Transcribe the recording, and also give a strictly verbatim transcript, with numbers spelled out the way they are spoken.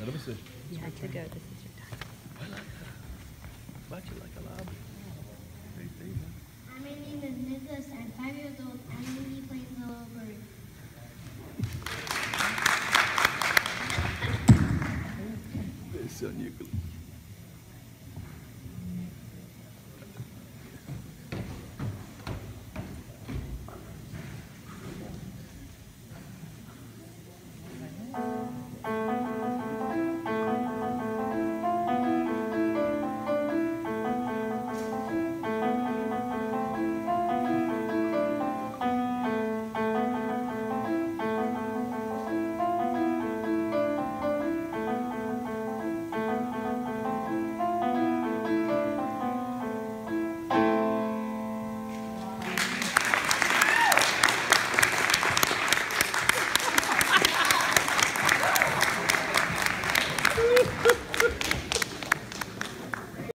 let me see. You had to go. This is your time. I like that. But you like a lot. There you go. My name is Nicholas. I'm five years old. I'm going to be playing the little bird. It's so Nicholas.